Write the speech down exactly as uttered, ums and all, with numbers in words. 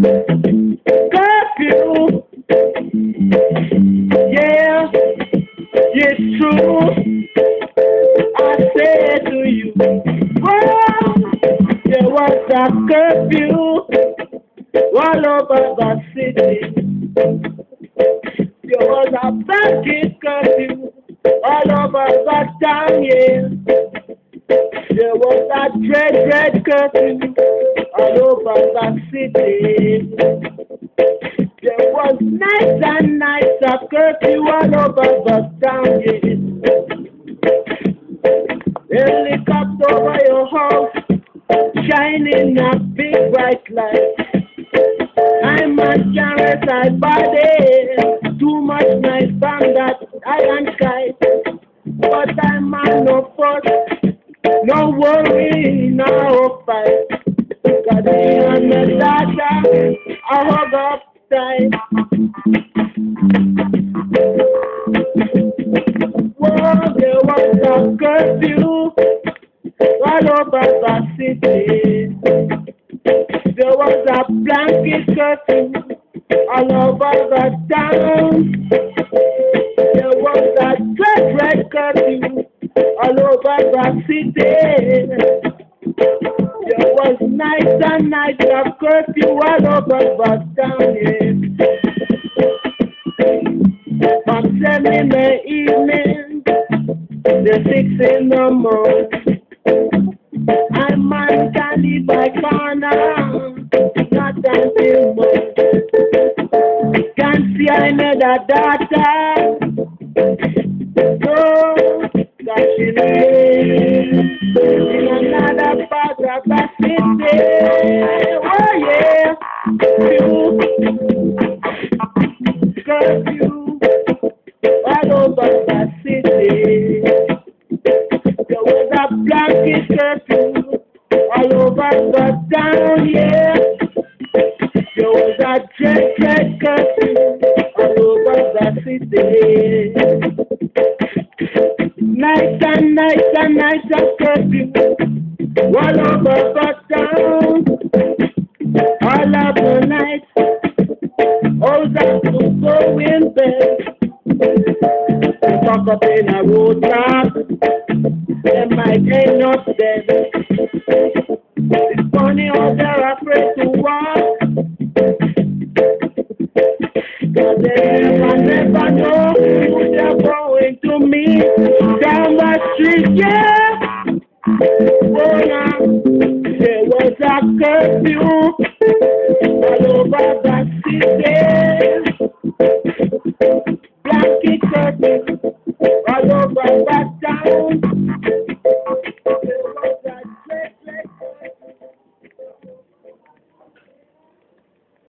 Curfew, yeah, it's true. I say to you, well, there was a curfew all over the city. There was a banking curfew all over the town, yeah. There was a dread, dread curfew all over the city. There was nights and nights of curfew all over the town, yeah. Helicopter over your house, shining a big bright light. I'm a can't reside body, too much nice from that iron sky. But I'm on no fuss, no worry, no fight. Cause me and my daughter, I hug up tight. Whoa, there was a curfew all over the city. There was a blanket curfew all over the town. There was a red, red curfew all over the city. There was nights and nights of curfew all over the town, yeah. From seven in the evening to six in the morning, I'm on candy by corner, not until morning. Can't see another daughter, no, that she lives in another part of the city. Oh yeah, curfew, curfew, all over the city. There was a blanket curfew all over the town, yeah. There was a dread, dread curfew all over the city. Nights and nights and nights of curfew all over the town. All of the nights, all that to go in bed. They talk up in a road trap, they might end up dead. It's funny how they're afraid to walk, cause they never, never know who they're going to meet down the street, yeah. Oh, now, there was a curfew all over the city.